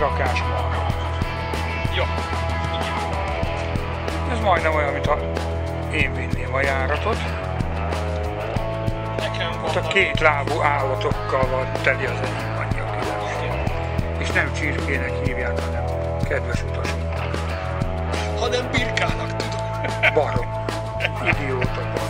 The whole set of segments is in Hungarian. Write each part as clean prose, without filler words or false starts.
rakás marha. Jó. Ez majdnem olyan, mintha én vinném a járatot. Ott a két lábú állatokkal van teli az egyik anyja különbség. És nem csirkének hívják, hanem kedves utasunk. Hanem birkának tudom. Barom. Idióta barom.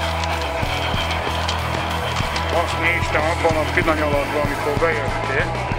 Azt néztem abban a pillanatban, amikor bejöttél,